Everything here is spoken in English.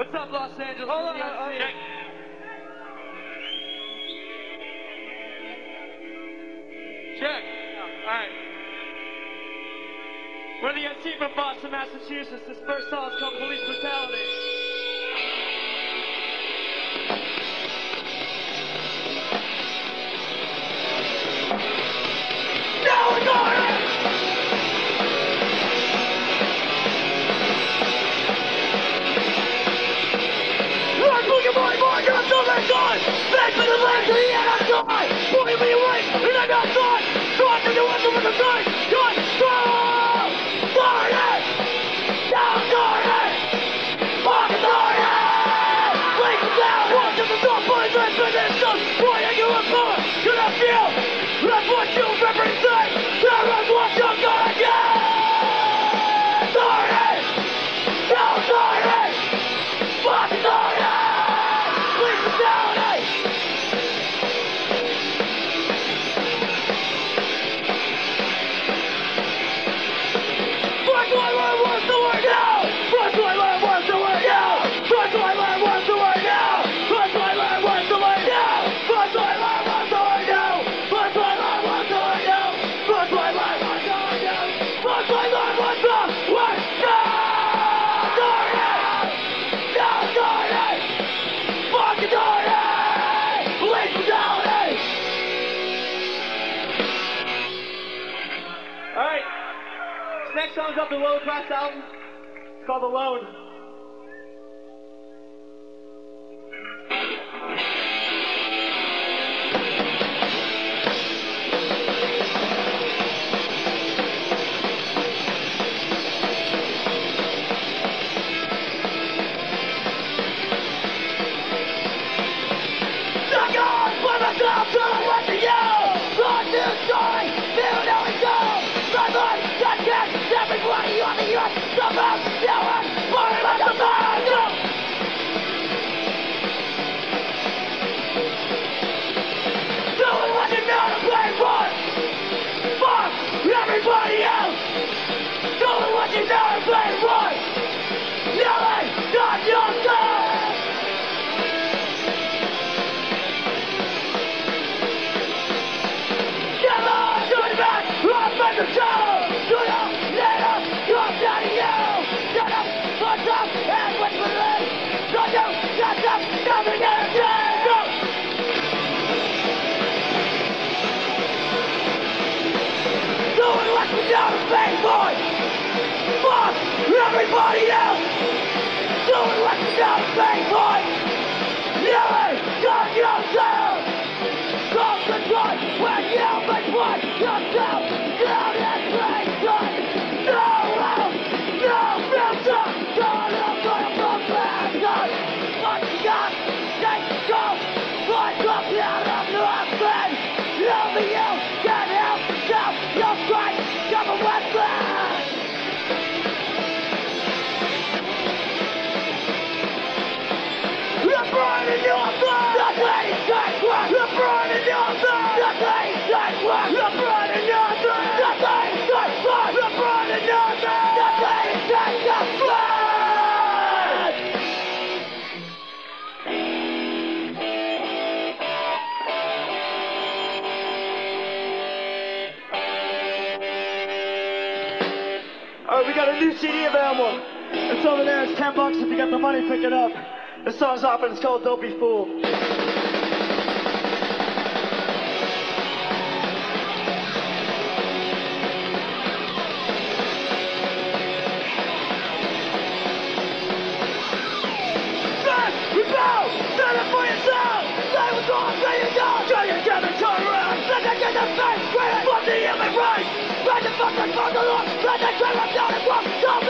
What's up, Los Angeles? Hold on. Check. Check. All right. We're the NC from Boston, Massachusetts. This first song is called Police Brutality. No, we're going! Boogie boy, boy, you're so very good. Back to the left, to the end, I'm gone. Boogie me away, and I'm not gone. Gone to the west of the sun. Gone, go! Garnet! Down, Garnet! Fucking Garnet! Lay me down, walk to the top, boys, let's put this stuff. Boy, I give a power, you don't feel. That's what you represent. There is what you're gonna get. Garnet! Down, Garnet! Fucking Garnet! Next song's off the Low Class album. It's called Alone. Stuck on for myself, so I want to you. Lost this story, feel no it's all. My life, that catch. Everybody on the earth, somehow, no one, more about the man. Doing what you know to play for. Fuck everybody else. Doing what you know to play for. Yelling, not yourself. Come on, do it back, I'm back to show. Do it. Come down to you! Shut up! What's up? And what's for this? Don't you shut up! Nothing else is! Go! Doing what we gotta pay for! Fuck everybody else! Doing what we gotta pay for! Yelling! Got yourself! Don't control when you make one yourself! Down and play good! No! No filter! Don't look like a bastard! What you got? Take control! What's up out of nothing? Only you can help yourself! Your strength! Come a weapon! You're burning your blood! The ladies take one! You're burning your blood! The ladies take one! You're burning your blood! The ladies take one! You're burning your blood! The ladies take the blood! Alright, we got a new CD available. It's over there. It's $10 if you got the money, pick it up. The song's off and it's called Don't Be Fooled. Stand up for yourself! Say what's wrong, say you don't! Try together, turn around! Let that get the face! Fuck the human rights! Let the fucking fuck along! Let that crap up down and walk! Don't